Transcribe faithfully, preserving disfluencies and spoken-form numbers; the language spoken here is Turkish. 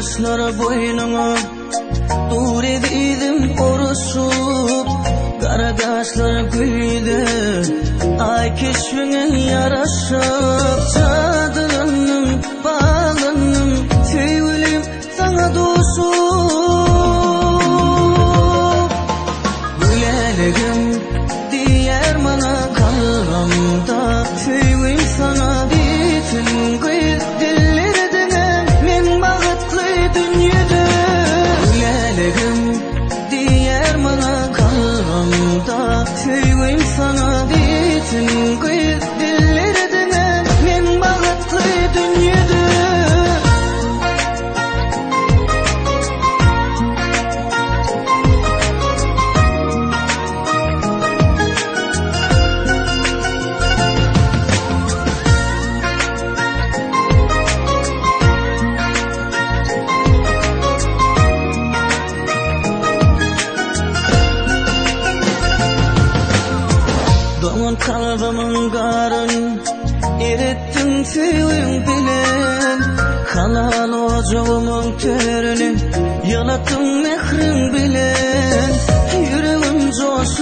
yaşlar boynuna dur ediydim orusup kara kaşlar güydü ay keşfine yaraşıp çadırının bağlanım tüyülüm sana dosup Gulalegim diyer bana kalramda tüyüm sana bitin kıyık dillerine men bağıtlı dünyada Gulalegim diyer bana kalramda tüyüm sana bitin kıyık dillerine men bağıtlı dünyada Doğan kalbımın garın erittin tüyün bilen halal ocağımın törünü yalattın mehrin bilen yüreğim coşup